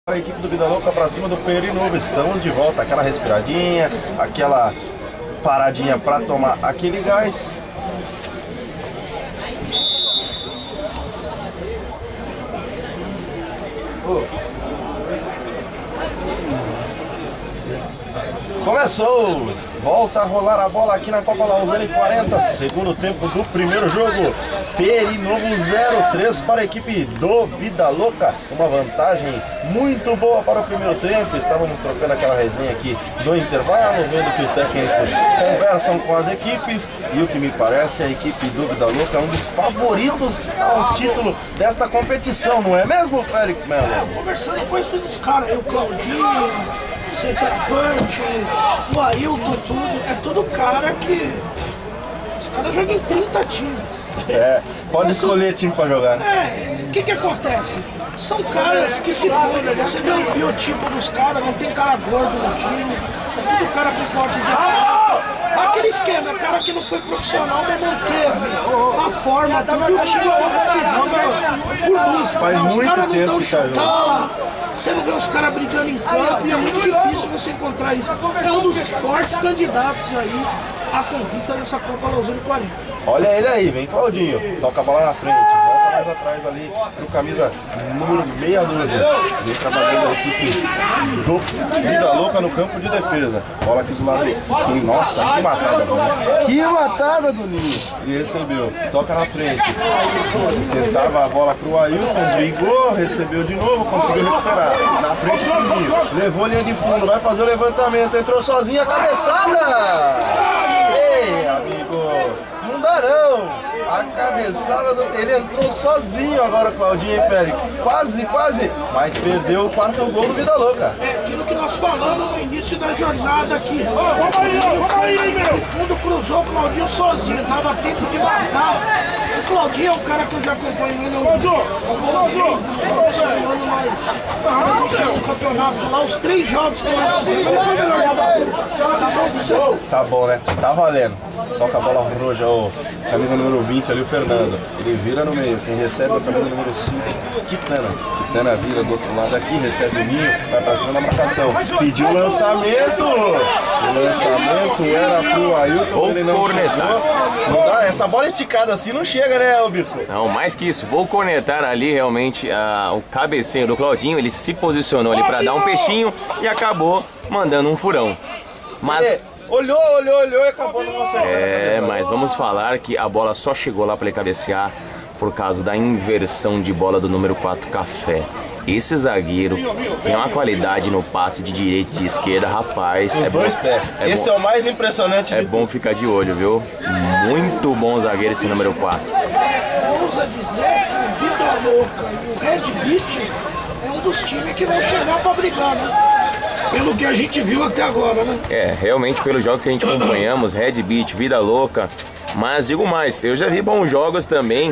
A equipe do Vida Louca pra cima do Peri Novo. Estamos de volta, aquela respiradinha, aquela paradinha pra tomar aquele gás. Começou! Volta a rolar a bola aqui na Copa Lausanne 40, segundo tempo do primeiro jogo. Peri Novo 0-3 para a equipe do Vida Louca. Uma vantagem muito boa para o primeiro tempo. Estávamos trocando aquela resenha aqui do intervalo, vendo que os técnicos conversam com as equipes. E o que me parece, a equipe do Vida Louca é um dos favoritos ao título desta competição, não é mesmo, Félix Melo? Conversando com esses dos caras, o Claudinho, centroavante, o Ailton, tudo, é tudo cara que os caras jogam em 30 times. Pode escolher time pra jogar, né? O que acontece? São caras que se cuidam, você vê o biotipo dos caras, não tem cara gordo no time, é tudo cara com porte de atleta. Aquele esquema, cara que não foi profissional, mas manteve a forma, tudo, e o time parece que joga por música. Faz Os muito caras não tempo dão que tá chutão, você não vê os caras brigando em campo e é muito difícil você encontrar isso. É um dos fortes candidatos aí à conquista dessa Copa Lausanne 40. Olha ele aí, vem Claudinho, toca a bola na frente, volta mais atrás ali pro camisa número meia dúzia. Vem trabalhando a equipe do Vida Louca no campo de defesa. Bola aqui do lado. Nossa, que matada, Doninho. Que matada, Doninho. Ele recebeu, toca na frente. Tentava a bola pro Ailton, brigou, recebeu de novo, conseguiu recuperar. Na frente do Doninho, levou linha de fundo, vai fazer o levantamento, entrou sozinho, a cabeçada! Ei, amigo! Não dá não! A cabeçada do... Ele entrou sozinho agora, Claudinho e Félix. Quase, mas perdeu o quarto gol do Vida Louca. É aquilo que nós falamos no início da jornada aqui. O fundo cruzou o Claudinho sozinho, dava tempo de matar. O Claudinho é um cara que eu já acompanho ele há um ano mais. Quando chegou no campeonato lá, os 3 jogos que nós fizemos, ele foi melhor da. Tá bom, né? Tá valendo. Toca a bola roxa, o camisa número 20 ali, o Fernando. Ele vira no meio. Quem recebe é a camisa número 5, Quitana. Quitana vira do outro lado aqui, recebe o Ninho, vai pra cima da marcação. Pediu o lançamento. O lançamento era pro Ailton, ele não chegou. Não dá, essa bola esticada assim não chega, né, ô Bispo? Não, mais que isso. Vou cornetar ali realmente o cabeceio do Claudinho. Ele se posicionou ali pra dar um peixinho e acabou mandando um furão. Mas... Olhou e acabou não acertando. Mas vamos falar que a bola só chegou lá para ele cabecear por causa da inversão de bola do número 4, Café. Esse zagueiro tem uma qualidade no passe de direita e de esquerda, rapaz. Os dois pés. Esse é o mais impressionante de bom ficar de olho, viu? Muito bom zagueiro esse número 4. Ousa dizer que o Vida Louca e o Red Beach é um dos times que vão chegar para brigar, né? Pelo que a gente viu até agora, né? Realmente pelos jogos que a gente acompanhamos, Red Beach, Vida Louca. Mas digo mais, eu já vi bons jogos também.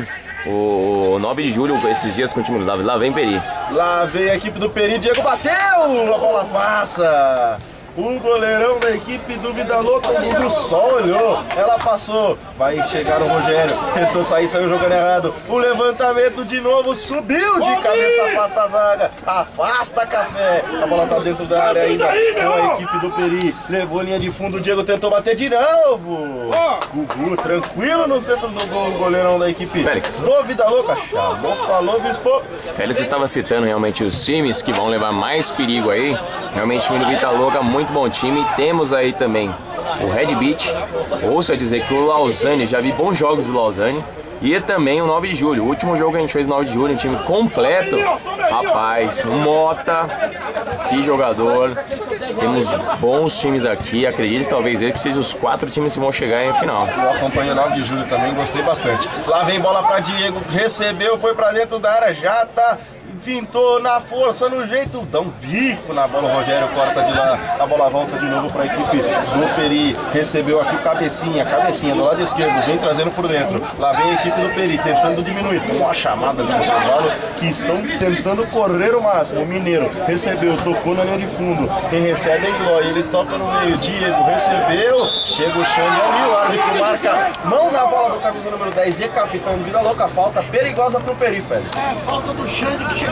O 9 de julho, esses dias com o time do Davi. Lá vem Peri. Lá vem a equipe do Peri, Diego bateu! A bola passa! O goleirão da equipe do Vida Louca, o Gugu só olhou, ela passou, vai chegar o Rogério, tentou sair, saiu jogando errado, o levantamento de novo, subiu de cabeça, afasta a zaga, afasta Café, a bola tá dentro da área ainda, com a equipe do Peri, levou linha de fundo, o Diego tentou bater de novo, Gugu tranquilo no centro do gol, o goleirão da equipe Félix. do Vida Louca, chamou, falou, Bispo. Félix estava citando realmente os times que vão levar mais perigo aí, realmente o time do Vida Louca, muito bom time. Temos aí também o Red Beach. Ouça dizer que o Lausanne, já vi bons jogos do Lausanne. E também o 9 de julho. O último jogo que a gente fez no 9 de julho, um time completo. Rapaz, Mota, que jogador. Temos bons times aqui. Acredito que talvez eles sejam os 4 times que vão chegar em final. Eu acompanho o 9 de julho também, gostei bastante. Lá vem bola para Diego, recebeu, foi para dentro da área, já tá... Fintou na força, no jeito, dá um bico na bola, o Rogério corta de lá, a bola volta de novo para a equipe do Peri, recebeu aqui o cabecinha do lado esquerdo, vem trazendo por dentro, lá vem a equipe do Peri, tentando diminuir, tem uma chamada ali no intervalo, que estão tentando correr o máximo, o Mineiro recebeu, tocou na linha de fundo, quem recebe é Eloy, ele toca no meio, Diego recebeu, chega o Xande ali, o árbitro marca mão na bola do camisa número 10 e capitão do Vida Louca, falta perigosa pro Peri, Félix. Falta do Xande que chega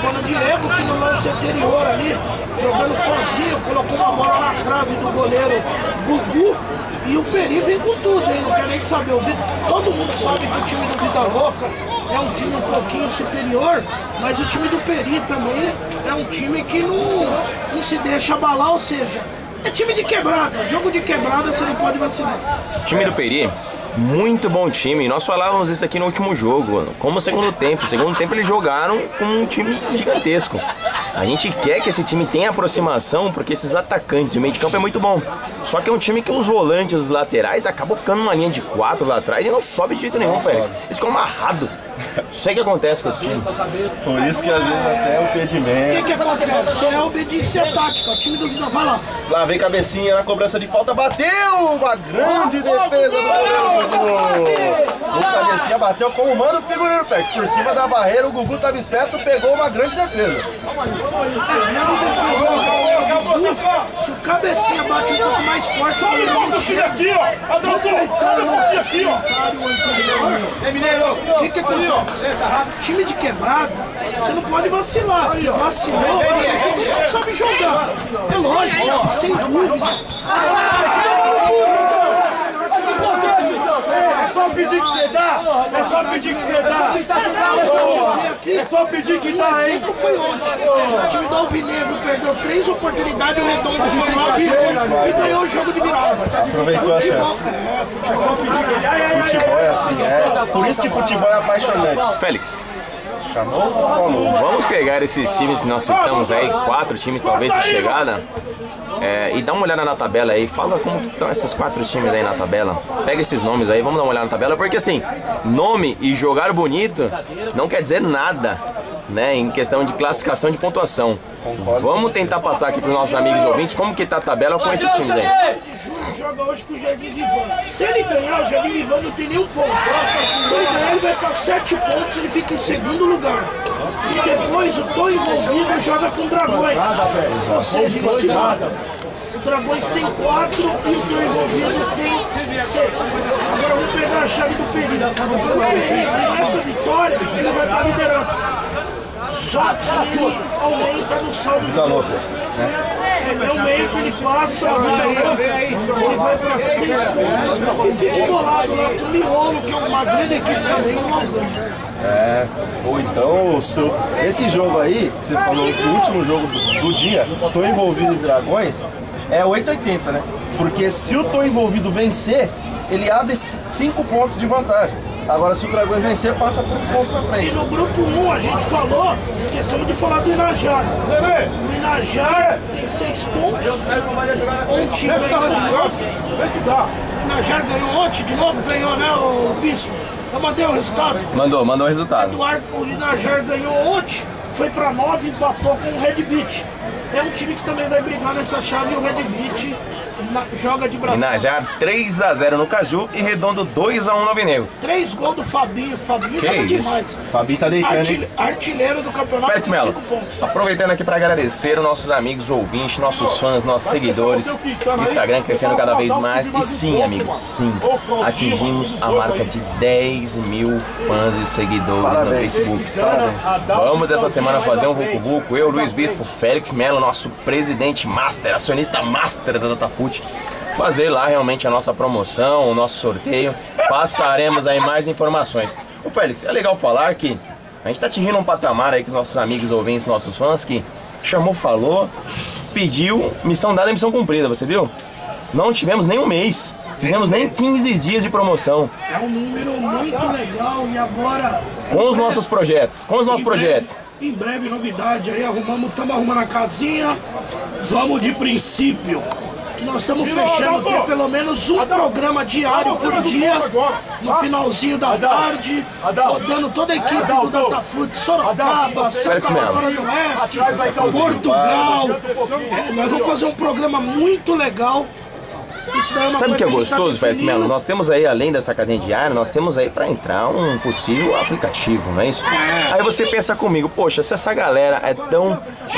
bola. Diego, que no lance anterior ali, jogando sozinho, colocou uma bola na trave do goleiro Gugu. E o Peri vem com tudo, hein? Não quero nem saber. Todo mundo sabe que o time do Vida Louca é um time um pouquinho superior, mas o time do Peri também é um time que não se deixa abalar, ou seja, é time de quebrada. Jogo de quebrada você não pode vacilar. Time do Peri, muito bom time. Nós falávamos isso aqui no último jogo, como segundo tempo. Segundo tempo eles jogaram com um time gigantesco. A gente quer que esse time tenha aproximação, porque esses atacantes, o meio de campo é muito bom. Só que é um time que os volantes, os laterais, acabam ficando numa linha de 4 lá atrás e não sobe de jeito nenhum, velho. Eles ficam amarrados. Isso aí que acontece com esse time. Por isso que às vezes até o impedimento. O que acontece? É a obediência tática. O time do Vida vai lá. Lá vem cabecinha na cobrança de falta, bateu! Uma grande defesa do goleiro. O cabecinha bateu como manda o figurino, Pex. Por cima da barreira, o Gugu estava esperto, pegou uma grande defesa. Se o cabecinha bate um pouco mais forte, o goleiro não chega. Aqui, ó! Aqui, ó! O que acontece? Time de quebrada, você não pode vacilar. Se vacilou, não sabe jogar. É lógico, sem dúvida. É só pedir que você dá! É só pedir que você dá! É só pedir que dá, hein? Exemplo foi ontem. O time do Alvinegro perdeu 3 oportunidades, o Redondo foi lá, virou e ganhou o jogo de virada. Aproveitou a chance. Futebol é assim, é. Por isso que futebol é apaixonante. Félix, Chamou, falou. vamos pegar esses times que nós citamos aí, 4 times talvez de chegada, e dá uma olhada na tabela aí. Fala como que estão esses 4 times aí na tabela. Pega esses nomes aí, vamos dar uma olhada na tabela, porque assim, nome e jogar bonito não quer dizer nada, né, em questão de classificação de pontuação. Vamos tentar passar aqui para os nossos amigos ouvintes como que tá a tabela com esses times aí. Júnior joga hoje com o Jardim Vivano. Se ele ganhar, o Jardim Vivano não tem nenhum ponto. Se ele ganhar, ele vai para 7 pontos, ele fica em segundo lugar. E depois o Tô Envolvido joga com o Dragões. Ou seja, em cima. O Dragões tem 4 e o Tô Envolvido tem 6. Agora vamos pegar a chave do período. Com essa vitória, ele vai para a liderança. Só que ele aumenta no saldo de gol. Ele aumenta, ele passa a Vida Louca, ele vai para 6 pontos e fica embolado lá com o Miolo, que é uma grande equipe também em Los Angeles. Ou então, esse jogo aí, que você falou, o último jogo do dia, Tô Envolvido em Dragões, é 880, né? Porque se o Tô Envolvido vencer, ele abre 5 pontos de vantagem. Agora, se o Dragões vencer, passa por um ponto na E frente. no grupo 1 a gente falou, esquecemos de falar do Inajar. O Inajar tem 6 pontos, ontem ganhou de novo. O Inajar ganhou ontem de novo, ganhou, né, o Bispo? Eu mandei o resultado. Mandou o resultado. O Inajar ganhou ontem, foi para 9, empatou com o Red Beach. É um time que também vai brigar nessa chave e o Red Beach joga de braço. Inajar 3-0 no Caju e Redondo 2-1 no Alvinegro. 3 gols do Fabinho. Fabinho Que joga isso? demais. Fabinho tá deitando, hein? Artilheiro do campeonato Félix com Melo, 5 pontos. aproveitando aqui para agradecer os nossos amigos ouvintes, nossos fãs, nossos seguidores, Instagram crescendo cada vez mais. E sim, amigos, sim, atingimos a marca de 10 mil fãs e seguidores Parabéns. no Facebook. Vamos essa semana fazer um Vucu Vucu, eu, Luiz Bispo, Félix Melo, nosso presidente master, acionista master da Dataput, fazer lá realmente a nossa promoção, o nosso sorteio. Passaremos aí mais informações. Ô Félix, é legal falar que a gente tá atingindo um patamar aí com os nossos amigos ouvintes, nossos fãs, que chamou, falou, pediu, missão dada, missão cumprida, você viu? Não tivemos nem um mês, fizemos nem 15 dias de promoção. É um número muito legal e agora... Com os nossos projetos, Em breve novidade aí, estamos arrumando a casinha, vamos de princípio. Que nós estamos fechando ter pelo menos um programa diário por dia, no finalzinho da tarde, rodando toda a equipe do Datafute, Sorocaba, Santa Bárbara do Oeste, Portugal. Nós vamos fazer um programa muito legal. Isso daí é uma Sabe o que é coisa a gente gostoso, tá Félix Melo? definindo. Nós temos aí, além dessa casinha diária, nós temos aí pra entrar um possível aplicativo, não é isso? Aí você pensa comigo, poxa, se essa galera é tão,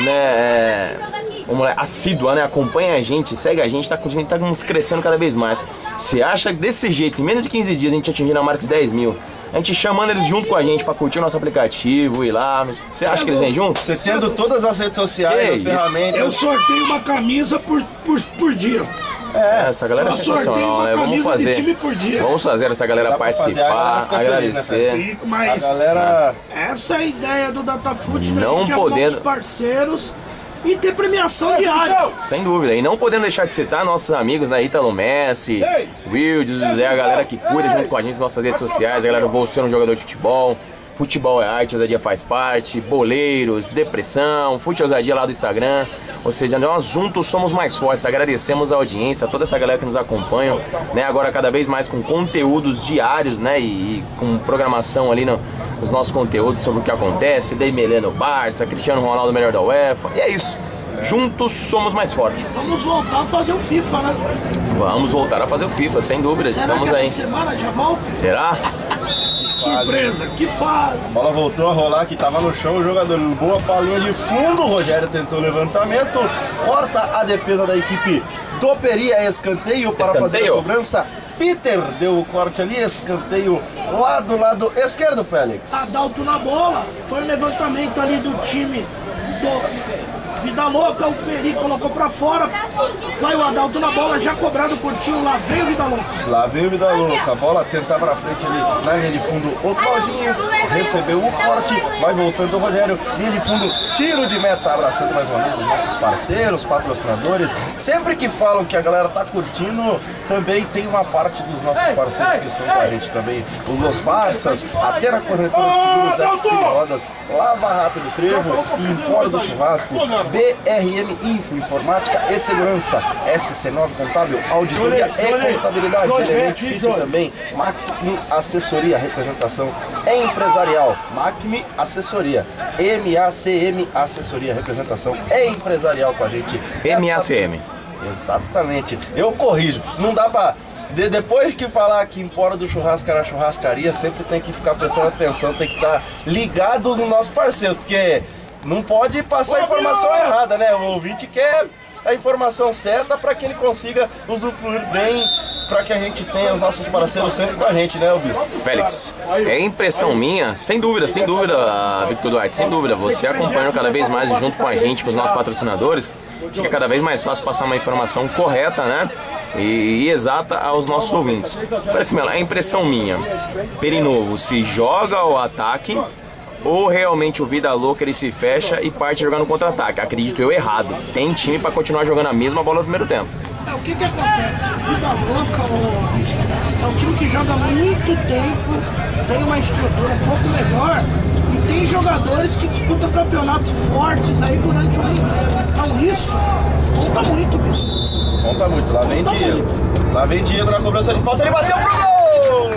né, assídua, né, acompanha a gente, segue a gente tá crescendo cada vez mais. Você acha que desse jeito, em menos de 15 dias, a gente atingindo a marca de 10 mil, a gente chamando eles junto com a gente pra curtir o nosso aplicativo, ir lá. Você acha que eles vêm junto? Você tendo todas as redes sociais, as ferramentas. Eu sorteio uma camisa por dia. Essa galera é sensacional, né? Vamos fazer. De time por dia. Vamos fazer essa galera participar, agradecer. Feliz, né, mas a galera... essa é a ideia do Datafoot, da não gente arrumar os parceiros e ter premiação diária. Sem dúvida. E não podendo deixar de citar nossos amigos, né? Ítalo Messi, Wildes, José, a galera que cuida junto com a gente nas nossas redes sociais, a galera Você é um jogador de futebol. Futebol é arte, ousadia faz parte, boleiros, depressão, Fute Ousadia lá do Instagram. Ou seja, nós juntos somos mais fortes. Agradecemos a audiência, a toda essa galera que nos acompanha, né? Agora cada vez mais com conteúdos diários, né? E com programação ali nos nossos conteúdos sobre o que acontece. Dembélé no Barça, Cristiano Ronaldo melhor da UEFA. E é isso. Juntos somos mais fortes. Vamos voltar a fazer o FIFA, né? Vamos voltar a fazer o FIFA, sem dúvida. Será Estamos que aí. essa semana já volta? Será? Surpresa, que fase! A bola voltou a rolar, que tava no chão, o jogador boa palinha de fundo, o Rogério tentou o levantamento, corta a defesa da equipe do Peri, escanteio para fazer a cobrança. Peter deu o corte ali, escanteio lá do lado esquerdo, Félix. Adalto na bola, foi o levantamento ali do time do Vida Louca, o Peri colocou pra fora, vai o Adalto na bola, já cobrado por Tinho, lá veio o Vida Louca. Lá veio o Vida Louca, a bola tentar pra frente ali na linha de fundo, o Claudinho recebeu o corte, vai voltando o Rogério, linha de fundo, tiro de meta, abraçando mais uma vez os nossos parceiros, patrocinadores. Sempre que falam que a galera tá curtindo, também tem uma parte dos nossos parceiros que estão com a gente também, os Los Parças, até na corretora de seguros Expert Rodas, Lava Rápido Trevo, Empório do Churrasco, BRM Info, Informática e Segurança, SC9 Contábil, Auditoria e Contabilidade, Element Fit também, Maxmi Assessoria, representação empresarial, Macmi Assessoria, MACM Assessoria, representação empresarial com a gente. MACM. Exatamente, eu corrijo, não dá pra... Depois que falar que Empório do Churrasco era churrascaria, sempre tem que ficar prestando atenção, tem que estar ligados nos nossos parceiros, porque não pode passar a informação errada, né? O ouvinte quer a informação certa para que ele consiga usufruir bem, para que a gente tenha os nossos parceiros sempre com a gente, né, Bispo? Félix, é impressão minha, sem dúvida, Victor Duarte, sem dúvida, você acompanhando cada vez mais junto com a gente, com os nossos patrocinadores, fica cada vez mais fácil passar uma informação correta, né? E exata aos nossos ouvintes. Félix Melo, é impressão minha, Peri Novo se joga ao ataque ou realmente o Vida Louca ele se fecha e parte jogar no contra-ataque? Acredito eu errado. Tem time para continuar jogando a mesma bola no primeiro tempo. O que acontece? O Vida Louca é um time que joga há muito tempo, tem uma estrutura um pouco melhor e tem jogadores que disputam campeonatos fortes aí durante o ano inteiro. Então isso conta muito, bicho. Conta muito. Lá vem Diego. Lá vem Diego na cobrança de falta, ele bateu pro gol!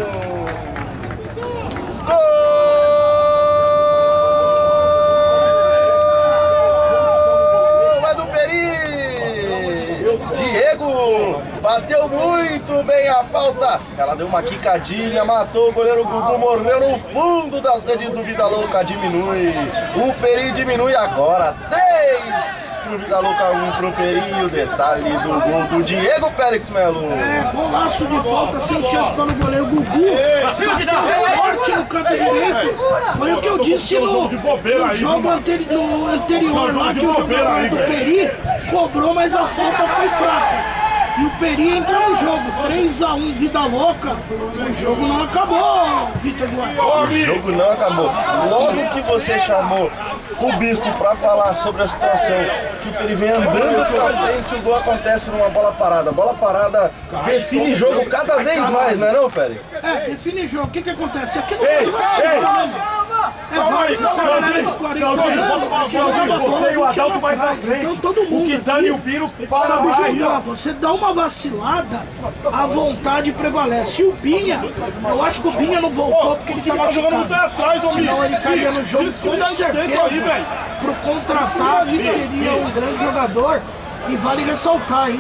Bateu muito bem a falta. Ela deu uma quicadinha, matou o goleiro Gugu, morreu no fundo das redes do Vida Louca. Diminui. O Peri diminui agora. 3 pro Vida Louca, 1 pro Peri. O detalhe do gol do Diego Félix Melo. Golaço de falta sem chance para o goleiro Gugu. Forte no canto direito. Foi o que eu disse no jogo anterior lá, que o jogador do Peri cobrou, mas a falta foi fraca. E o Peri entra no jogo, 3-1, Vida Louca. O jogo não acabou, Vitor Duarte. O jogo não acabou. Logo que você chamou o Bispo para falar sobre a situação que o Peri vem andando pra frente, o gol acontece numa bola parada. Bola parada define jogo cada vez mais, não é não, Félix? Define jogo. O que acontece? Aqui não pode vacilar, né? Válido, essa galera de 40 anos que jogava bola, o Adalto vai pra frente. Então todo mundo aqui sabe jogar. Você dá uma vacilada, a vontade prevalece. E o Binha, eu acho que o Binha não voltou porque ele estava jogando muito atrás, senão ele estaria no jogo com certeza. Pro contra-ataque seria um grande jogador. E vale ressaltar, hein?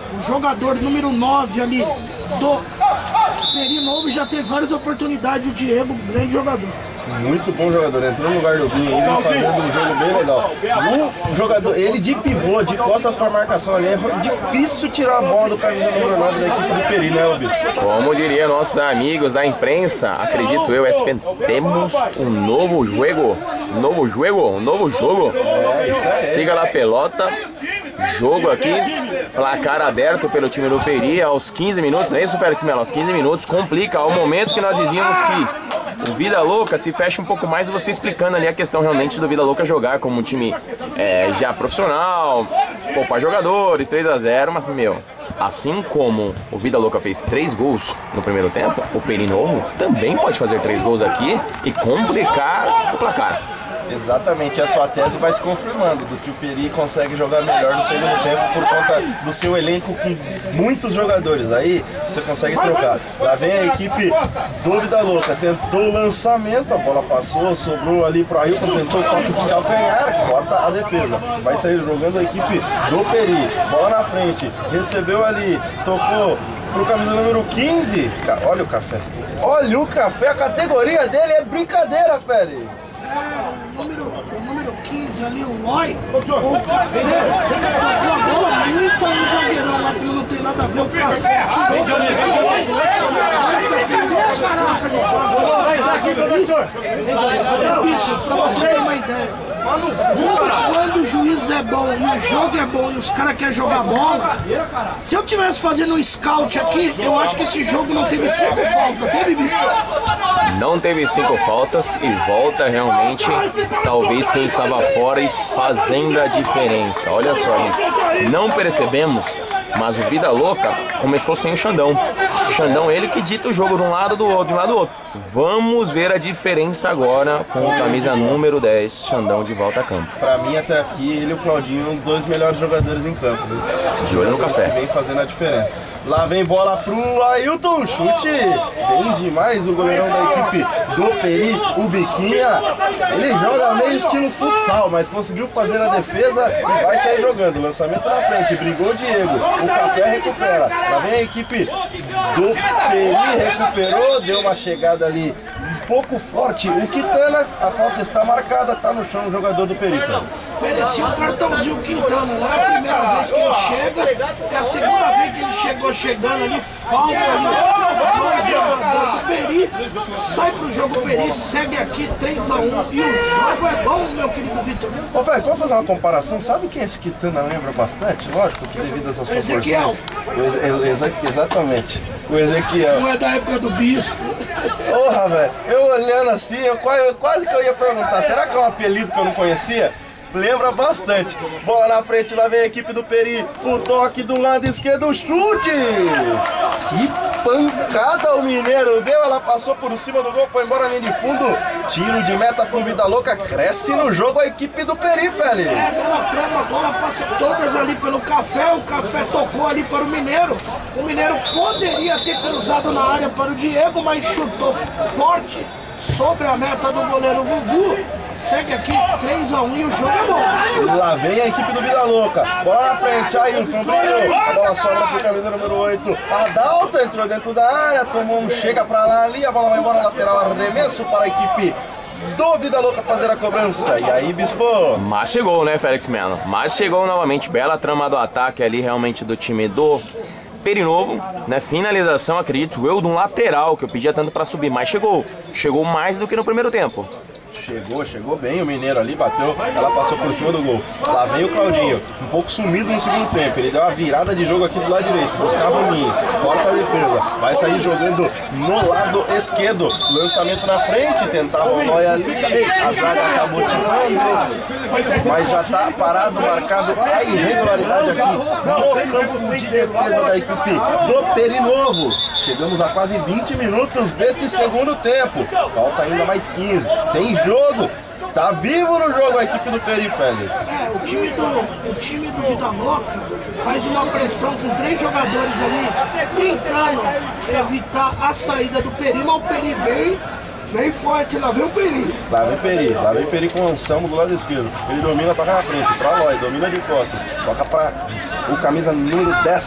o jogador número 9 ali do Peri Novo já teve várias oportunidades. O Diego, grande jogador. Muito bom jogador, entrou no lugar do Binho, ele fazendo um jogo bem legal. O jogador, ele de pivô, de costas para marcação ali, é difícil tirar a bola do camisa número 9 da equipe do Peri, né, Obispo? Como diria nossos amigos da imprensa, acredito eu, SPN, temos um novo jogo. Um novo jogo. Siga lá a pelota. Jogo aqui, placar aberto pelo time do Peri aos 15 minutos, não é isso, Félix Melo? Aos 15 minutos, complica ao momento que nós dizíamos que o Vida Louca se fecha um pouco mais, você explicando ali a questão realmente do Vida Louca jogar como um time já profissional, poupar jogadores, 3-0, mas, meu, assim como o Vida Louca fez 3 gols no primeiro tempo, o Peri Novo também pode fazer 3 gols aqui e complicar o placar. Exatamente, a sua tese vai se confirmando, do que o Peri consegue jogar melhor no segundo tempo por conta do seu elenco com muitos jogadores. Aí você consegue trocar. Lá vem a equipe do Vida Louca, tentou o lançamento, a bola passou, sobrou ali pro Ailton, tentou o toque de calcanhar, corta a defesa. Vai sair jogando a equipe do Peri, bola na frente, recebeu ali, tocou pro camisa número 15. Olha o Café, olha o Café, a categoria dele é brincadeira, Félix. O número 15 ali, o Loi, o Café, tocou a bola muito aí o zagueirão lá, que não tem nada a ver o Café. Isso, pra você ter uma ideia. Quando o juiz é bom e o jogo é bom e os caras querem jogar bola, se eu tivesse fazendo um scout aqui, eu acho que esse jogo não teve 5 faltas, teve, bicho? Não teve 5 faltas e volta realmente, talvez quem estava fora e fazendo a diferença. Olha só, gente, não percebemos, mas o Vida Louca começou sem o Xandão. Xandão, ele que dita o jogo de um lado do outro, de um lado do outro. Vamos ver a diferença agora com o camisa número 10, Xandão, de volta a campo. Pra mim, até aqui, ele e o Claudinho, 2 melhores jogadores em campo. Viu? De olho no Café. Vem fazendo a diferença. Lá vem bola pro Ailton, chute. Bem demais o goleirão da equipe do Peri, o Biquinha. Ele joga meio estilo futsal, mas conseguiu fazer a defesa e vai sair jogando. Lançamento na frente, brigou o Diego. O Café recupera. Lá vem a equipe do Peri, recuperou, deu uma chegada ali um pouco forte. O Quintana, a falta está marcada, tá no chão o jogador do Peri. Merecia um cartãozinho o Quintana, não é a primeira vez que ele chega, é a segunda vez que ele chegou chegando ali, falta ali o jogador do Peri, sai pro jogo Peri, segue aqui 3-1 e o jogo é bom, meu querido Vitor. Ô, velho, vamos fazer uma comparação, sabe quem esse Quintana lembra bastante? Lógico que devido às suas proporções. Exatamente, o Ezequiel. Não é da época do Bispo. Porra, velho, eu olhando assim, eu quase que eu ia perguntar, será que é um apelido que eu não conhecia? Lembra bastante. Bola na frente, lá vem a equipe do Peri. O toque do lado esquerdo, o chute! Que pancada o Mineiro deu, ela passou por cima do gol, foi embora na linha de fundo. Tiro de meta pro Vida Louca, cresce no jogo a equipe do Peri, Félix. Ela trama a bola, passa todas ali pelo Café, o Café tocou ali para o Mineiro. O Mineiro poderia ter cruzado na área para o Diego, mas chutou forte sobre a meta do goleiro Gugu. Segue aqui 3-1 e o jogo é bom. Lá vem a equipe do Vida Louca. Bola na frente, Ailton brilhou. A bola sobra pro camisa número 8. Adalto entrou dentro da área, tomou um chega pra lá ali. A bola vai embora lateral, arremesso para a equipe do Vida Louca fazer a cobrança. E aí, Bispo? Mas chegou, né, Félix Melo? Mas chegou novamente. Bela trama do ataque ali realmente do time do Peri Novo, né? Finalização, acredito eu, de um lateral que eu pedia tanto pra subir, mas chegou mais do que no primeiro tempo. Chegou bem o Mineiro ali, bateu, ela passou por cima do gol. Lá vem o Claudinho, um pouco sumido no segundo tempo. Ele deu uma virada de jogo aqui do lado direito, buscava o Ninho, corta a defesa, vai sair jogando no lado esquerdo. Lançamento na frente, tentava o Noia ali, a zaga acabou tirando, mas já tá parado, marcado a irregularidade aqui no campo de defesa da equipe do Peri Novo. Chegamos a quase 20 minutos deste segundo tempo, falta ainda mais 15, tem jogo, tá vivo no jogo a equipe do Peri, Félix. O time do Vida Louca faz uma pressão com 3 jogadores ali, tentando evitar a saída do Peri, mas o Peri vem forte, lá vem o Peri. Lá vem Peri com o Anselmo do lado esquerdo. Ele domina, toca na frente, pra Loi, domina de costas, toca pra o camisa número 10,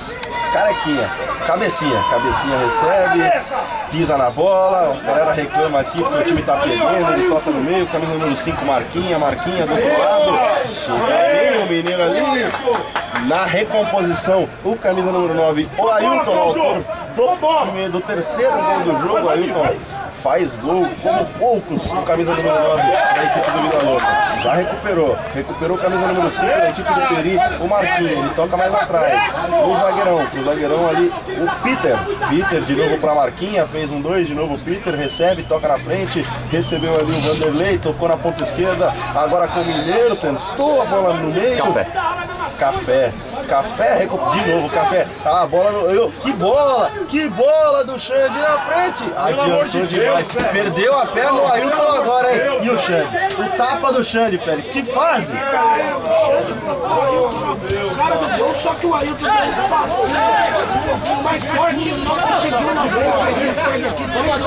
Carequinha, cabecinha recebe, pisa na bola, a galera reclama aqui porque o time tá perdendo, ele toca no meio, camisa número 5, Marquinha do outro lado, chega bem o mineiro ali, na recomposição, o camisa número 9, o Ailton, autor do terceiro gol do jogo. O Ailton faz gol como poucos, o camisa número 9 da equipe do Vida Louca. Já recuperou o camisa número 5 da equipe do Peri, o Marquinhos, ele toca mais atrás, o zagueirão ali, o Peter de novo pra Marquinha, fez um 2, de novo o Peter, recebe, toca na frente, recebeu ali o Vanderlei, tocou na ponta esquerda, agora com o Mineiro, tentou a bola no meio. Café, de novo, Café, a bola no... Que bola do Xande na frente, adiantou demais, perdeu a perna o Ailton agora, hein? E o Xande, o tapa do Xande, Félix, que fase! O cara do gol, só que o Ailton deu um passinho um pouquinho mais forte e não conseguiu na bola, mas recebe aqui,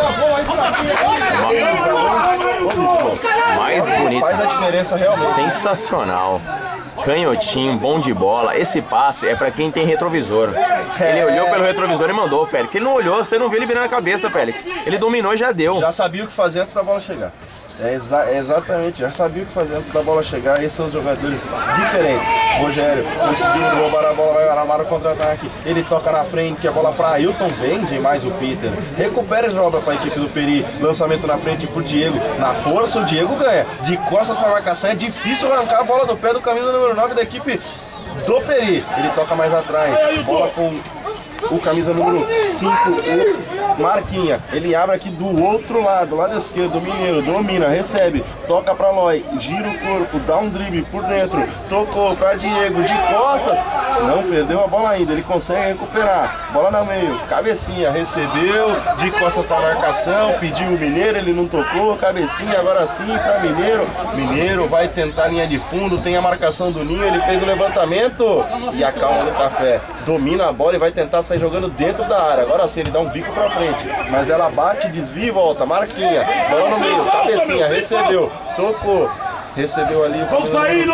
mais bonito, faz a diferença realmente. Sensacional. Canhotinho, bom de bola. Esse passe é pra quem tem retrovisor. Ele olhou pelo retrovisor e mandou, Félix. Ele não olhou, você não viu ele virando a cabeça, Félix. Ele dominou e já deu. Já sabia o que fazer antes da bola chegar. Exatamente, já sabia o que fazer antes da bola chegar. Esses são os jogadores diferentes. Rogério conseguiu roubar a bola, vai armar o contra-ataque. Ele toca na frente, a bola pra Ailton, bem demais o Peter. Recupera e joga pra equipe do Peri. Lançamento na frente pro Diego. Na força, o Diego ganha. De costas pra marcação, é difícil arrancar a bola do pé do camisa número 9 da equipe do Peri. Ele toca mais atrás. Bola com o camisa número 5, o Marquinha. Ele abre aqui do outro lado esquerdo, o Mineiro domina, recebe, toca pra Loi, gira o corpo, dá um drible por dentro, tocou pra Diego de costas, não perdeu a bola ainda, ele consegue recuperar, bola no meio, cabecinha, recebeu, de costas pra marcação, pediu o Mineiro, ele não tocou, cabecinha, agora sim pra Mineiro vai tentar linha de fundo, tem a marcação do Ninho, ele fez o levantamento e acalma no Café, domina a bola e vai tentar sair jogando dentro da área, agora sim ele dá um bico pra frente, mas ela bate, desvia e volta, Marquinha, bola no meio, cabecinha, recebeu, tocou, recebeu ali. Vão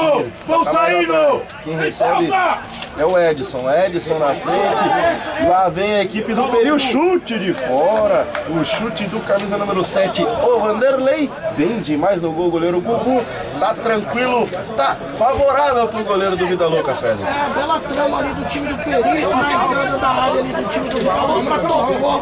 saindo! Quem recebe é o Edson na frente, lá vem a equipe do Peri, o chute de fora, o chute do camisa número 7, o Vanderlei, bem demais no gol, o goleiro Gugu, tá tranquilo, tá favorável pro goleiro do Vida Louca, Félix. Bela trama ali do time do Peri, na entrada da área ali do time do Vida Louca, tocou,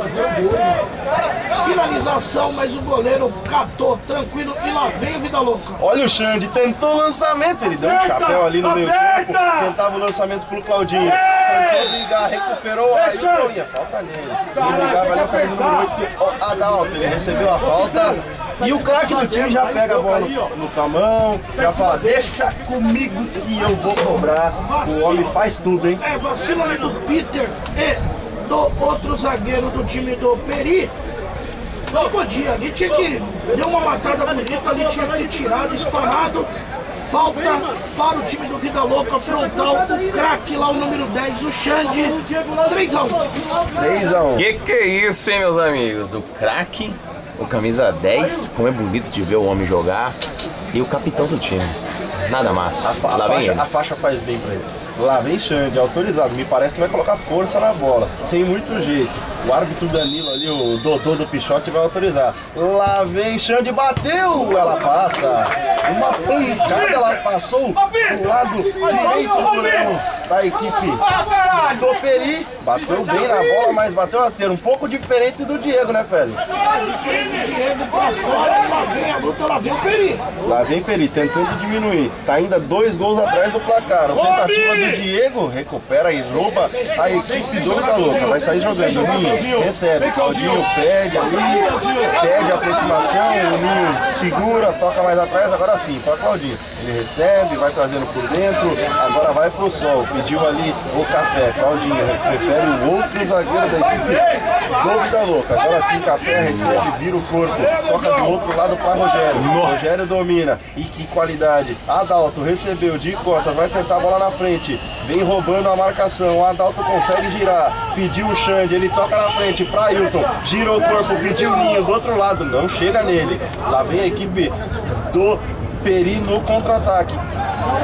finalização, mas o goleiro catou, tranquilo, e lá vem o Vida Louca. Olha o Xande, tentou o lançamento, ele deu um chapéu ali no meio campo, tentava o lançamento pro Claudinho, tentou brigar, recuperou, aí não ia, falta nele, quem brigava ali é o camisa número 8, o Adalto, ele recebeu a falta, e o craque do time já pega a bola na mão, já fala, deixa comigo que eu vou cobrar, o homem faz tudo, hein? Vacilo ali do Peter e do outro zagueiro do time do Peri. Não podia, ali tinha que deu uma matada bonita, ali tinha que ter tirado, esparado. Falta para o time do Vida Louca, frontal, o craque lá, o número 10, o Xande, 3-1. 3-1. Que é isso, hein, meus amigos? O craque, o camisa 10, como é bonito de ver o homem jogar, e o capitão do time. Nada massa. A faixa faz bem pra ele. Lá vem Xande, autorizado, me parece que vai colocar força na bola, sem muito jeito. O árbitro Danilo ali, o Dodô do Pichote, vai autorizar. Lá vem Xande, bateu, ela passa. Uma pancada, ela passou do lado direito do goleiro da equipe do Peri. Bateu bem na bola, mas bateu rasteiro. Um pouco diferente do Diego, né, Félix? Diferente do Diego pra fora, e lá vem a luta, lá vem o Peri. Lá vem Peri, tentando diminuir. Tá ainda 2 gols atrás do placar. A tentativa do Diego recupera e rouba a equipe do Vida Louca. Vai sair jogando. O Ninho recebe. Claudinho pede ali, pede a aproximação. O Ninho segura, toca mais atrás. Agora sim, para Claudinho. Ele recebe, vai trazendo por dentro. Agora vai pro sol. Pediu ali o Café. Claudinho prefere o outro zagueiro da equipe do Vida Louca. Agora sim, Café recebe, vira o corpo. Toca do outro lado para Rogério. Rogério domina. E que qualidade. Adalto recebeu de costas, vai tentar a bola na frente. Vem roubando a marcação, o Adalto consegue girar, pediu o Xande, ele toca na frente para Ailton, girou o corpo, pediu o Ninho do outro lado, não chega nele. Lá vem a equipe do Peri no contra-ataque.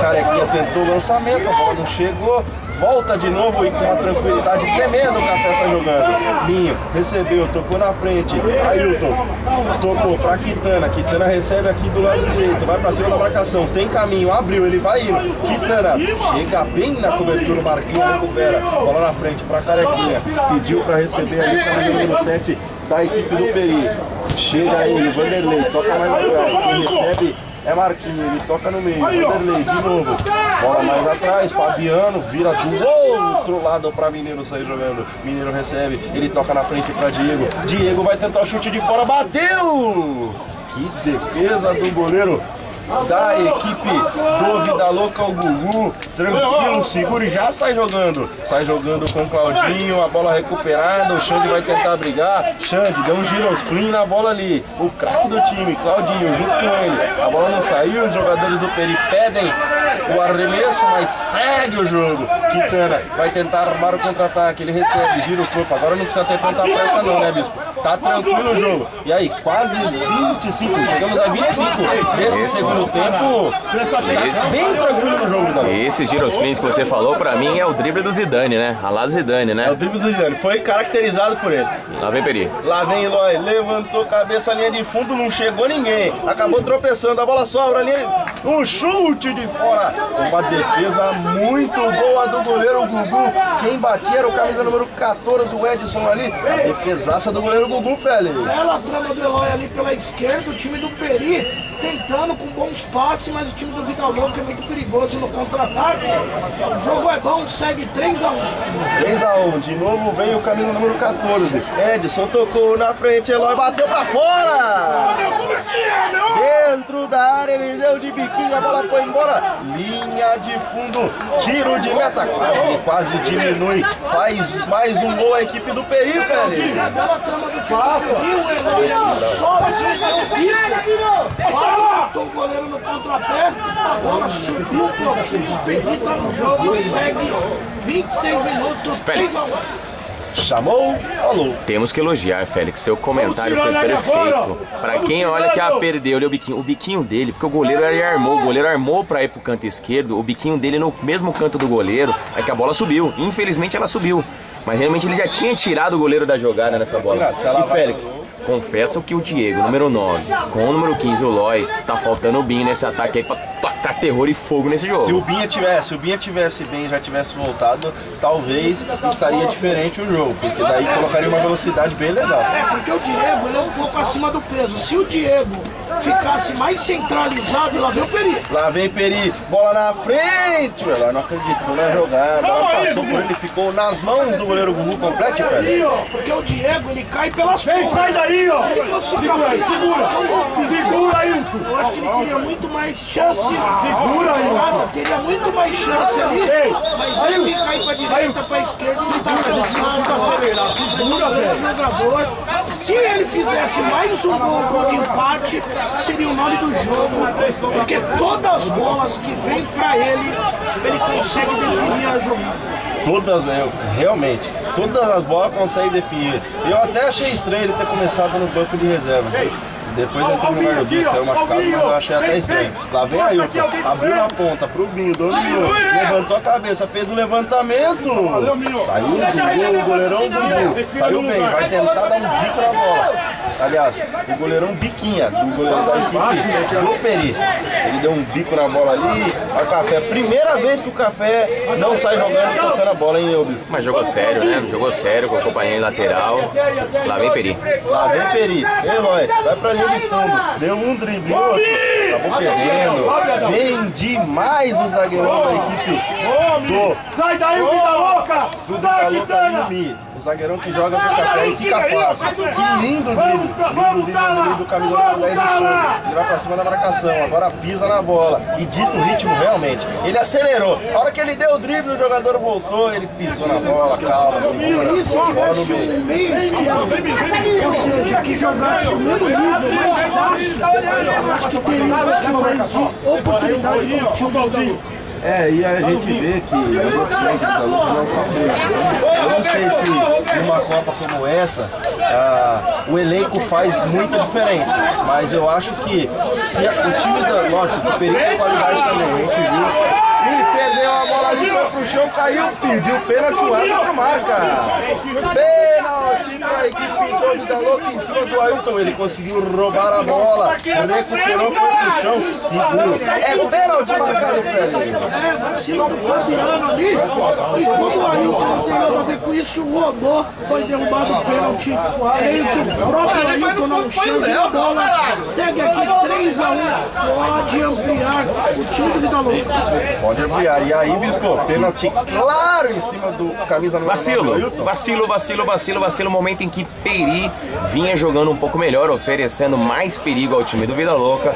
Carequinha tentou o lançamento, a bola não chegou. Volta de novo e com uma tranquilidade tremenda o Café sai jogando. Linho recebeu, tocou na frente. Ailton tocou pra Quitana. Quitana recebe aqui do lado direito. Vai pra cima da marcação. Tem caminho, abriu, ele vai indo. Quitana chega bem na cobertura. O Marquinhos recupera. Bola na frente pra Carequinha. Pediu pra receber ali o camisa número 7 da equipe do Peri. Chega aí, o Vanderlei. Toca mais atrás. Quem recebe é Marquinhos, ele toca no meio, Vanderlei de novo, bola mais atrás, Fabiano vira do outro lado para Mineiro sair jogando, Mineiro recebe, ele toca na frente para Diego, Diego vai tentar o chute de fora, bateu! Que defesa do goleiro da equipe do Vida Louca, o Gugu, tranquilo, seguro e já sai jogando com o Claudinho, a bola recuperada, o Xande vai tentar brigar, Xande deu um girosflim na bola ali, o craque do time, Claudinho, junto com ele, a bola não saiu, os jogadores do Peri pedem o arremesso, mas segue o jogo, Quitana vai tentar armar o contra-ataque, ele recebe, gira o corpo, agora não precisa ter tanta pressa não, né, Bispo? Tá tranquilo o jogo, e aí, quase 25, chegamos a 25 neste segundo tempo, tá bem tranquilo no jogo da Esses girosflins que você falou, pra mim, é o drible do Zidane, né? A lá Zidane, né? É o drible do Zidane, foi caracterizado por ele. Lá vem Peri. Lá vem Eloy, levantou cabeça, linha de fundo, não chegou ninguém. Acabou tropeçando, a bola sobra ali, um chute de fora. Uma defesa muito boa do goleiro Gugu. Quem batia era o camisa número 14, o Edson ali. A defesaça do goleiro Gugu, Félix. Bela trama do Eloy ali pela esquerda, o time do Peri tentando com bons passes, mas o time do Vida Louca é muito perigoso no contra-ataque. O jogo é bom, segue 3-1. 3-1, de novo vem o camisa número 14. Edson tocou na frente, Eloy bateu pra fora! Dentro da área, ele deu de biquinho, a bola foi embora. Linha de fundo, tiro de meta, quase diminui. Faz mais um gol a equipe do Peri, velho. A bela trama do time do Peri, o Eloy sozinho matou o goleiro no contrapé, a bola subiu um pouquinho, o Peri tá no jogo, segue 26 minutos, Félix. Chamou, falou. Temos que elogiar, Félix. Seu comentário foi perfeito. Pra quem olha que perdeu ali o biquinho dele, porque o goleiro armou pra ir pro canto esquerdo, o biquinho dele no mesmo canto do goleiro, é que a bola subiu. Infelizmente ela subiu. Mas realmente ele já tinha tirado o goleiro da jogada nessa bola. E Félix, confesso que o Diego, número 9, com o número 15, o Eloy, tá faltando o Binho nesse ataque aí pra tacar terror e fogo nesse jogo. Se o Binha tivesse bem, já tivesse voltado, talvez estaria diferente o jogo, porque daí colocaria uma velocidade bem legal. É, porque o Diego ele é um pouco acima do peso. Se o Diego ficasse mais centralizado, lá vem o Peri. Lá vem Peri, bola na frente. O Eloy não acreditou na jogada, ela passou por ele, ficou nas mãos do goleiro Gugu completo, velho. Porque o Diego ele cai pelas pontas. Sai daí, ó! Se ele fosse ficar Segura aí, eu acho que ele teria muito mais chance. Segura aí, teria muito mais chance ali. Mas ele que cai pra direita, pra esquerda, não tá jogador. Se ele fizesse mais um gol de empate, seria o nome do jogo. Porque todas as bolas que vêm pra ele consegue definir a jogada. Realmente, todas as bolas conseguem definir. Eu até achei estranho ele ter começado no banco de reserva. Depois entrou no lugar do Binho, saiu machucado, mas eu achei até estranho. Lá vem Ailton, abriu na ponta pro Binho, dominou, levantou a cabeça, fez o levantamento. Saiu o goleirão do Binho, saiu bem, vai tentar dar um bico na bola. Aliás, o goleirão biquinha, do goleirão da equipe do Peri. Ele deu um bico na bola ali, o Café, primeira vez que o Café não sai jogando e tocando a bola, hein, Elbis? Mas jogou sério, né? Jogou sério, com a companhia em lateral. Lá vem Peri. Lá vem Peri. Eloy, vai pra linha de fundo. Deu um drible, outro. Acabou perdendo. Bem demais o zagueirão da equipe do... Sai daí, o Vida Louca! Do Vida Louca Lumi. O zagueirão que joga pro Café e fica fácil. Que lindo drible. Lindo drible do camisa 10 do jogo. Ele vai pra cima da marcação. Agora pisa na bola. E dito o ritmo realmente. Ele acelerou. A hora que ele deu o drible, o jogador voltou. Ele pisou na bola. Calma, segura. Se tivesse um meio esquerdo, ou seja, que jogasse no mesmo nível, mais fácil, eu acho que teria um pouquinho mais de oportunidade para o time do Vida Louca. E a gente vê que as opções da luta não são boas. Eu não sei se numa Copa como essa, o elenco faz muita diferença, mas eu acho que se o time lógico que o Peri tem qualidade também, a gente viu. E perdeu a bola ali, foi pro chão, caiu, pediu pênalti, o árbitro marca. Pênalti pra equipe do Vida Louca em cima do Ailton, ele conseguiu roubar a bola, recuperou, foi pro chão, seguro. É pênalti marcado, Peri. Se não for Fabiano ali, e como o Ailton não tem nada a ver com isso, o Rodô foi derrubado o pênalti. Creio que o próprio Ailton não chega a bola, segue aqui 3-1, pode ampliar o time do Vida Louca. Pode ampliar. E aí, Bispo, pênalti claro em cima do camisa número 9. Vacilo. Momento em que Peri vinha jogando um pouco melhor, oferecendo mais perigo ao time do Vida Louca.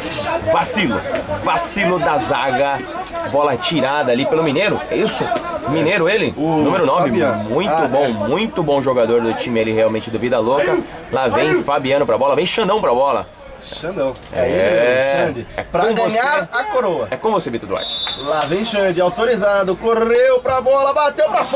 Vacilo da zaga. Bola tirada ali pelo Mineiro. É isso? Mineiro ele? Número 9. Muito bom jogador do time ali, realmente, do Vida Louca. Lá vem Fabiano pra bola. Vem Xandão pra bola. Xandão. Xande. Pra ganhar a coroa. É com você, Vitor Duarte. Lá vem Xande, autorizado, correu pra bola, bateu pra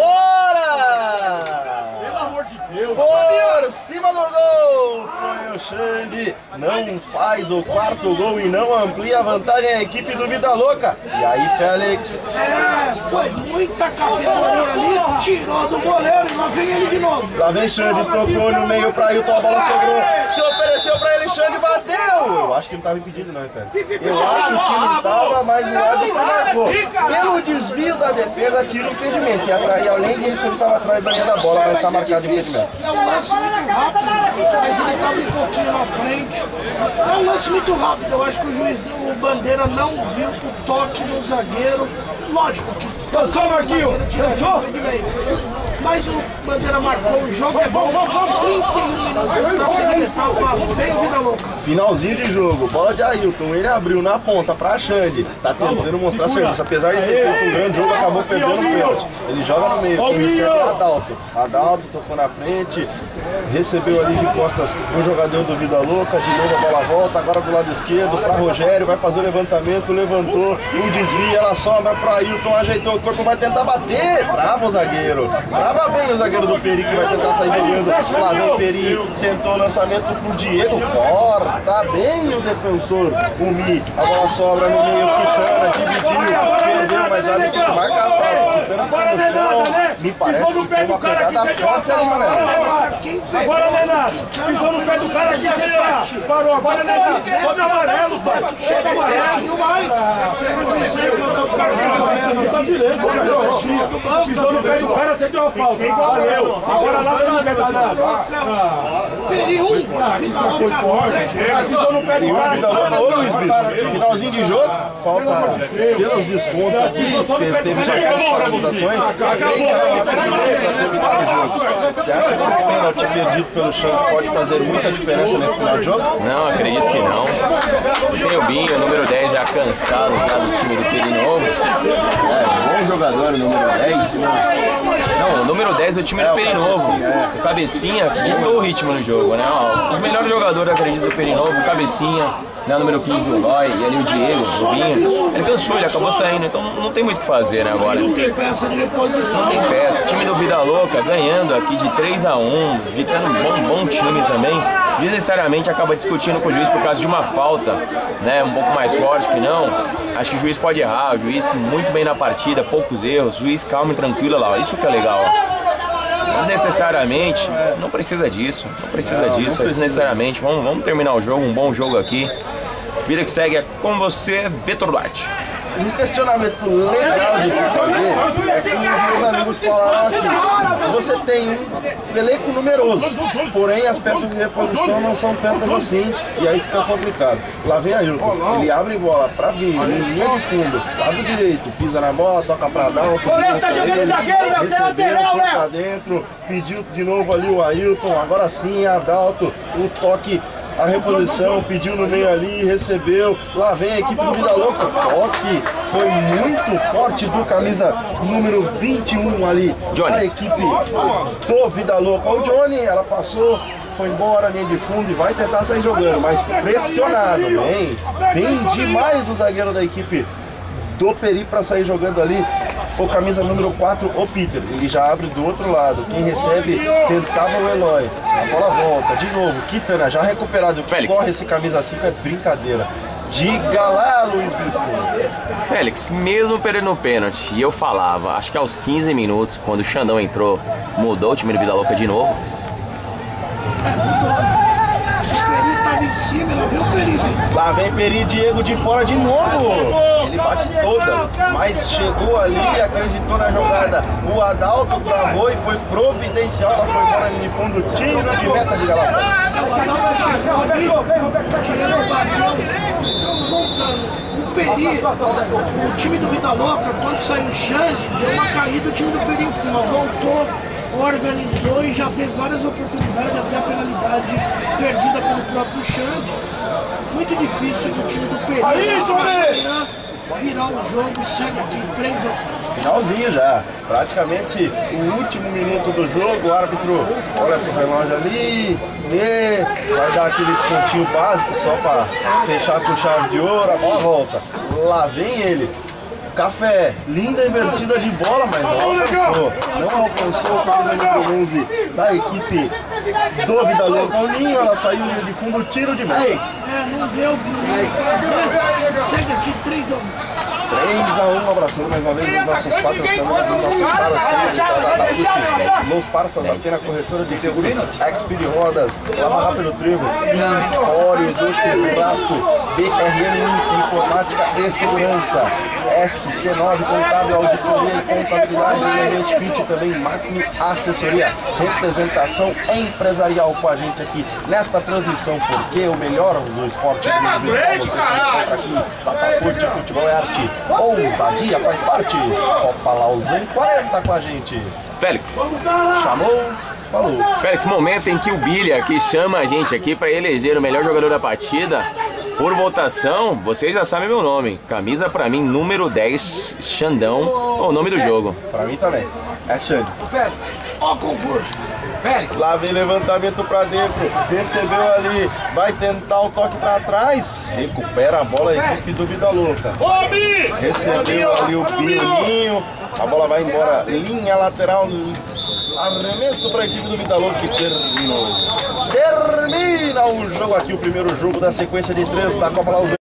fora! Pelo amor de Deus! Por cima do gol! Foi o Xande, não faz o quarto gol e não amplia a vantagem a equipe do Vida Louca. E aí, Félix? Foi muita categoria ali, tirou do goleiro e lá vem ele de novo. Lá vem Xande, tocou no meio pra Ailton, a bola sobrou, se ofereceu pra ele, Xande bateu! Eu acho que não tava impedido não, hein, Félix? Eu acho que o time não tava, mas o árbitro marcou. Pelo desvio da defesa, tira o impedimento. E além disso, ele tava atrás da linha da bola, mas tá marcado o impedimento. É um lance muito rápido, mas ele tava um pouquinho na frente. É um lance muito rápido, eu acho que o juiz, o Bandeira não viu o toque no zagueiro. Lógico que... Cansou, Marquinhos? Cansou? Mas o Bandeira marcou, o jogo é bom. 31 minutos na segunda etapa, vem Vida Louca. Finalzinho de jogo, bola de Ailton, ele abriu na ponta pra Xande, tá tentando mostrar serviço, apesar de ter feito um grande jogo, acabou perdendo o pênalti. Ele joga no meio, quem recebe é Adalto tocou na frente, recebeu ali de costas o jogador do Vida Louca, de novo a bola volta, agora do lado esquerdo pra Rogério, vai fazer o levantamento, levantou, o desvio, ela sobra pra Ailton, ajeitou o corpo, vai tentar bater, trava o zagueiro, trava bem o zagueiro do Peri que vai tentar sair jogando, lá vem Peri, tentou o lançamento pro Diego, corta bem o defensor, o Mi, a bola sobra no meio, Quitana dividiu, perdeu, mas já não marca a falta, Quitana ficou no chão, me parece que foi uma pegada forte ali, velho. Agora, Leonardo, pisou no pé do cara aqui, Leonardo. Parou, agora, Leonardo, sobe amarelo, pai, sobe amarelo. Pisou no pé do cara, você deu uma falta. Valeu. Agora lá você não quer dar nada. Peri um. Foi forte. Pisou no pé do cara. Ô Luiz Bispo, finalzinho de jogo, falta pelos descontos aqui, teve bastante paralisações. Você acha que o pênalti perdido pelo Xande pode fazer muita diferença nesse final de jogo? Não, acredito que não. Sem o Binho, número 10 já cansado já do time do Peri Novo. Bom jogador, o número 10. Não, o número 10 do time do Peri Novo. O Cabecinha ditou o ritmo no jogo, né? Os melhores jogadores, acredito, do Peri Novo, o Cabecinha, né? O número 15, o Roy, e ali o Diego, o Binho. Ele cansou, ele acabou saindo, então não tem muito o que fazer, né, agora. Não tem peça de reposição. Não tem peça. Time do Vida Louca ganhando aqui de 3-1, ditando um bom time também. Desnecessariamente acaba discutindo com o juiz por causa de uma falta, né, um pouco mais forte que não. Acho que o juiz pode errar, o juiz muito bem na partida, poucos erros, juiz calmo e tranquilo lá, isso que é legal, ó. Desnecessariamente, não precisa disso, é desnecessariamente. Vamos terminar o jogo, um bom jogo aqui. Vida que segue é com você, Vitor Duarte. Um questionamento legal de se fazer é que os meus amigos falaram aqui, você tem um elenco numeroso, porém as peças de reposição não são tantas assim, e aí fica complicado. Lá vem Ailton, ele abre bola pra Binho, linha de fundo, lado direito, pisa na bola, toca pra Adalto, recebeu, pra dentro, pediu de novo ali o Ailton, agora sim Adalto, o toque, a reposição, pediu no meio ali, recebeu, lá vem a equipe do Vida Louca, toque, foi muito forte do camisa número 21 ali, Johnny. A equipe do Vida Louca, o Johnny, ela passou, foi embora, linha de fundo e vai tentar sair jogando, mas pressionado, bem demais o zagueiro da equipe do Peri para sair jogando ali. O camisa número 4, o Peter. Ele já abre do outro lado. Quem recebe tentava o Eloy. A bola volta de novo. Quitana já recuperado. Félix. Corre esse camisa 5 é brincadeira. Diga lá, Luiz Bispo. Félix, mesmo perdendo o pênalti, e eu falava, acho que aos 15 minutos, quando o Xandão entrou, mudou o time do Vida Louca de novo. O Peri tava em cima, lá veio o Peri. Lá vem Peri, Diego de fora de novo. Ele bate todas, mas chegou ali, acreditou na jogada. O Adalto travou e foi providencial. Ela foi embora ali de fundo, tiro de meta de Galafões. O Adalto chegou ali, o Diego bateu, estamos voltando. O Peri, o time do Vida Louca, quando saiu o Xande, deu uma caída, o time do Peri em cima, voltou, organizou e já teve várias oportunidades, até a penalidade perdida pelo próprio Xande. Muito difícil do time do Peri amanhã virar o jogo, segue aqui 3-1. Finalzinho já, praticamente o último minuto do jogo. O árbitro olha pro relógio ali, vai dar aquele descontinho básico só para fechar com chave de ouro. A bola volta, lá vem ele. Café, linda invertida de bola, mas não alcançou o camisa número 11 da equipe do Vida Louca. O Ninho, ela saiu linha de fundo, tiro de meta. Não deu pro Ninho fazer, segue aqui 3-1. 3-1, abraçando mais uma vez os nossos patrocinadores, os nossos parceiros da FUT, Los Parças, Atena Corretora de Seguros, Exped Rodas, Lava Rápido Trevo, Empório do Churrasco, BRN Informática e Segurança, SC9 Contábil, Auditoria e Contabilidade, e Ambiente Fit também, Máquina Assessoria, representação empresarial com a gente aqui nesta transmissão, porque o melhor do esporte você se encontra aqui, Datafute, futebol é arte. Ousadia faz parte. Copa Lausanne 40 com a gente. Félix. Chamou, falou. Félix, momento em que o Billy aqui chama a gente aqui para eleger o melhor jogador da partida. Por votação, vocês já sabem meu nome. Camisa pra mim, número 10, Xandão, o nome do jogo. Pra mim também. É Xande. Ó, concurso. Lá vem levantamento pra dentro, recebeu ali, vai tentar o toque pra trás, recupera a bola a equipe do Vida Louca. Recebeu ali o Pininho, a bola vai embora, linha lateral, arremesso pra equipe do Vida Louca que terminou. Termina o jogo aqui, o primeiro jogo da sequência de 3 da Copa Lausanne.